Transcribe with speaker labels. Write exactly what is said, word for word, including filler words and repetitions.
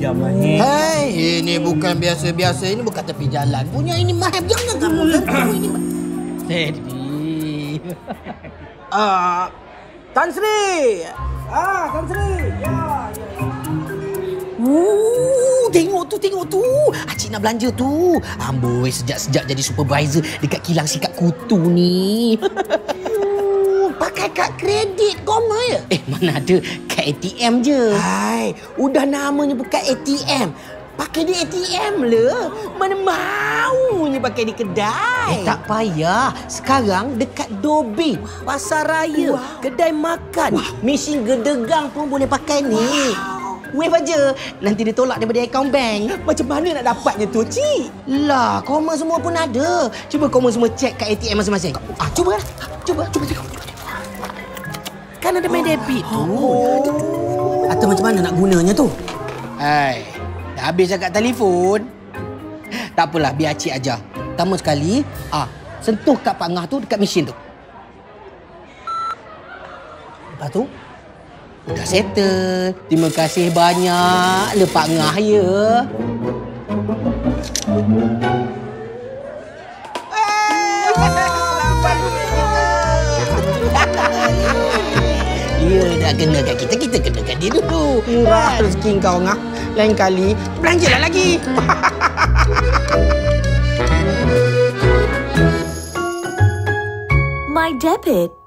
Speaker 1: pinjam Mahir.
Speaker 2: Hai, ini bukan biasa-biasa. Ini bukan tepi jalan punya. Ini Mahir. Jangan kamu ganggu ini.
Speaker 1: Steady.
Speaker 3: Ah, Tan Sri. Ah, Tan Sri. Ya, ya.
Speaker 2: Uh, tengok tu, tengok tu. Acik nak belanja tu. Amboi, sejak-sejak jadi supervisor dekat kilang sikat kutu ni. uh, pakai kad kredit koma ya? Eh, mana ada. Kad A T M je. Hai, udah namanya bukan A T M. Pakai di A T M le. Mana maunya pakai di kedai. Eh, tak payah. Sekarang dekat Dobi, Pasar Raya, wow. Kedai makan, wow. Mesin gedegang pun boleh pakai ni. Wow. Wave aja. Nanti dia tolak daripada akaun bank.
Speaker 3: Macam mana nak dapatnya tu, Cik?
Speaker 2: Lah, koma semua pun ada. Cuba koma semua cek kat A T M masing-masing. Ah, cuba lah. Cuba, cuba tengok. Kan ada main debit tu. Oh. Atau macam mana nak gunanya tu? Hai, dah habis cakap telefon. Tak apalah, biar Cik ajar. Pertama sekali, ah, sentuh kad Pak Ngah tu dekat mesin tu. Lepas tu, dah settle. Terima kasih banyak le Pak Ngah ya. Ya, dah kena kat kita, kita kena kat dia dulu.
Speaker 3: Murah rezeki kau, Ngah. Lain kali, belanjalah lagi.
Speaker 4: My debit.